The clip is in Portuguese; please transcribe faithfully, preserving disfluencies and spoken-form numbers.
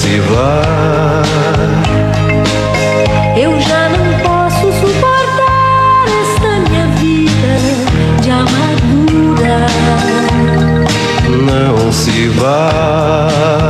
se vá. Eu já não posso suportar esta minha vida de amargura. Não se vá.